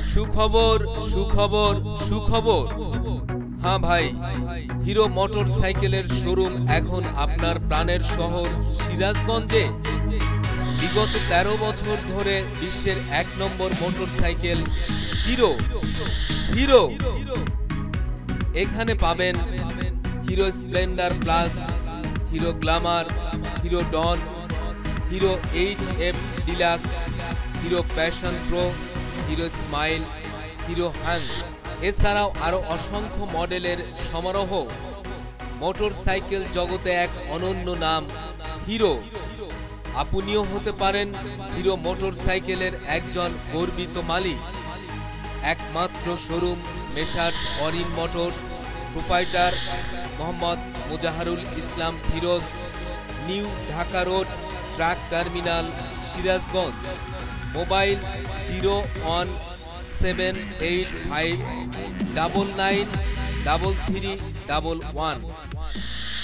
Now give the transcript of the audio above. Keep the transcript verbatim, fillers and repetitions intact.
সুখবর সুখবর সুখবর হ্যাঁ ভাই, হিরো মোটরসাইকেলের শোরুম এখন আপনার প্রাণের শহর সিরাজগঞ্জে। বিগত তেরো বছর ধরে বিশ্বের এক নম্বর মোটরসাইকেল হিরো হিরো এখানে পাবেন Hero Splendor Plus, Hero Glamour, Hero Dawn, Hero H F Deluxe, Hero Passion Pro, Hero Smile, Hero Hunk, এছাড়াও আরো অসংখ্য মডেলের সমারোহ। মোটরসাইকেল জগতে এক অনন্য নাম হিরো। আপনিও হতে পারেন হিরো মোটরসাইকেলের একজন গর্বিত মালিক। একমাত্র showroom messrs Orin Motors, proprietor Mohammad Mujaharul Islam Firoz, new Dhaka road, truck terminal, Sirajganj. Mobile zero one seven eight five double nine double three double one.